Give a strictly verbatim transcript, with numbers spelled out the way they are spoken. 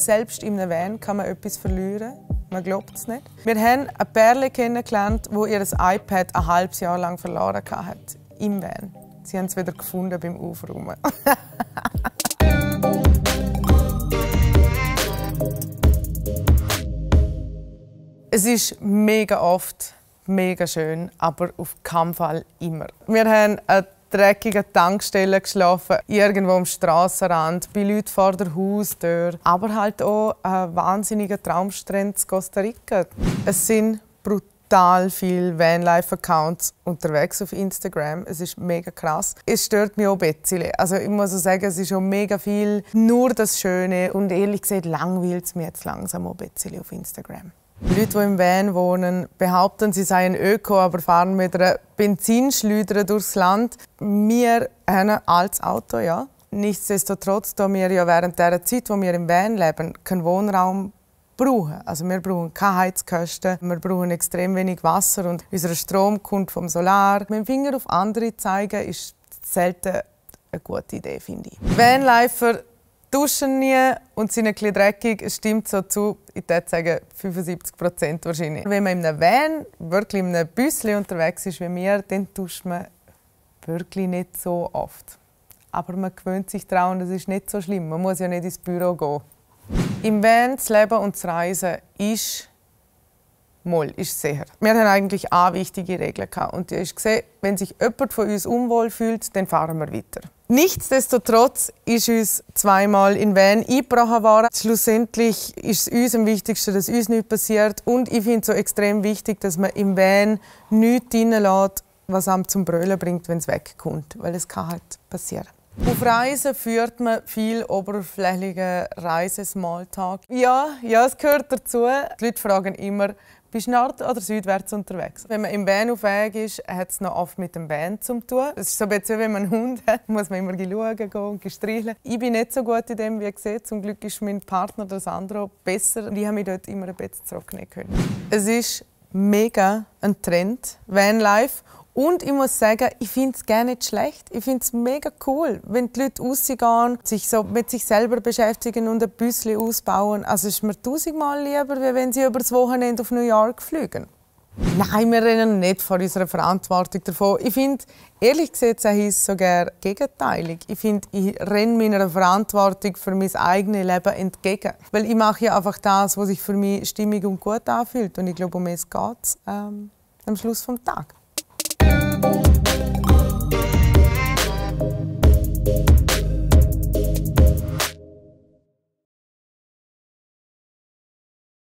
Selbst in einem Van kann man etwas verlieren. Man glaubt es nicht. Wir haben ein Pärchen kennengelernt, das ihr iPad ein halbes Jahr lang verloren hatte. Im Van. Sie haben es wieder gefunden beim Aufräumen. Es ist mega oft mega schön, aber auf keinen Fall immer. Wir haben an dreckigen Tankstellen geschlafen, irgendwo am Strassenrand, bei Leuten vor der Haustür. Aber halt auch ein wahnsinniger Traumstrand in Costa Rica. Es sind brutal viele Vanlife-Accounts unterwegs auf Instagram. Es ist mega krass. Es stört mich auch ein bisschen. Also ich muss auch sagen, es ist schon mega viel nur das Schöne. Und ehrlich gesagt langweilt es mich jetzt langsam auch ein bisschen auf Instagram. Leute, die im Van wohnen, behaupten, sie seien Öko, aber fahren mit einer Benzinschleuder durchs Land. Wir haben ein altes Auto, ja. Nichtsdestotrotz, da wir ja während der Zeit, wo wir im Van leben, keinen Wohnraum brauchen. Also wir brauchen keine Heizkosten, wir brauchen extrem wenig Wasser und unser Strom kommt vom Solar. Mit dem Finger auf andere zeigen ist selten eine gute Idee, finde ich. Vanlifer duschen nie und sind ein bisschen dreckig. Es stimmt so zu, ich würde sagen fünfundsiebzig Prozent wahrscheinlich. Wenn man in einem Van, wirklich in einem Büsschen unterwegs ist wie wir, dann duscht man wirklich nicht so oft. Aber man gewöhnt sich daran und es ist nicht so schlimm. Man muss ja nicht ins Büro gehen. Im Van zu leben und zu reisen ist Moll, ist sicher. Wir haben eigentlich eine wichtige Regel gehabt, und die ist gesehen, wenn sich jemand von uns unwohl fühlt, dann fahren wir weiter. Nichtsdestotrotz ist uns zweimal in Van eingebrochen worden. Schlussendlich ist es uns am wichtigsten, dass uns nichts passiert. Und ich finde es so extrem wichtig, dass man im Van nichts reinlässt, was einem zum Brüllen bringt, wenn es wegkommt. Weil es kann halt passieren. Auf Reisen führt man viel oberflächlichen Reise-Smalltalk. Ja, ja, es gehört dazu. Die Leute fragen immer, bist du nord- oder südwärts unterwegs? Wenn man im Van auf Weg ist, hat es noch oft mit dem Van zu tun. Es ist so ein bisschen, wenn man einen Hund hat, muss man immer schauen gehen und streicheln. Ich bin nicht so gut in dem, wie gesehen. Zum Glück ist mein Partner, der Sandro, besser. Und ich habe mich dort immer ein bisschen zurücknehmen können. Es ist mega ein Trend, Vanlife. Und ich muss sagen, ich finde es gar nicht schlecht. Ich finde es mega cool, wenn die Leute rausgehen, sich so mit sich selber beschäftigen und ein bisschen ausbauen. Also es ist mir tausendmal lieber, als wenn sie über das Wochenende auf New York fliegen. Nein, wir rennen nicht von unserer Verantwortung davon. Ich finde, ehrlich gesagt, es ist sogar gegenteilig. Ich finde, ich renne meiner Verantwortung für mein eigenes Leben entgegen. Weil ich mache ja einfach das, was sich für mich stimmig und gut anfühlt. Und ich glaube, um es geht es ähm, am Schluss des Tages.